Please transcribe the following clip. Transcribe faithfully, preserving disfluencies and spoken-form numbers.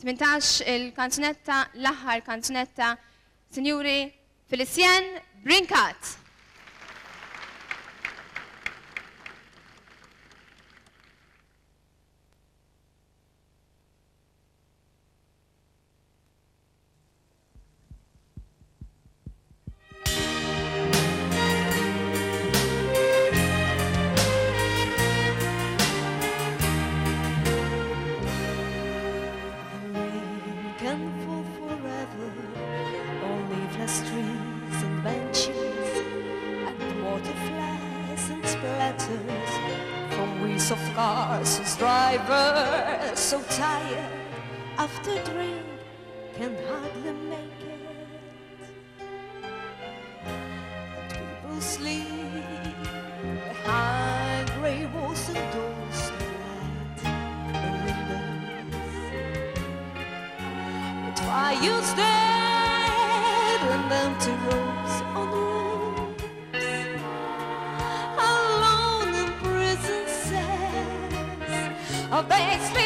tmintax il-kanzunetta, l-aħħar kanzunetta, Sinjuri Felicien Brinkat. Trees and benches and waterflies and splatters from wheels of cars whose drivers so tired after drink can hardly make it. And people sleep behind grey walls and doors that light the windows with fires there and empty rooms on rooms, alone in prison cells of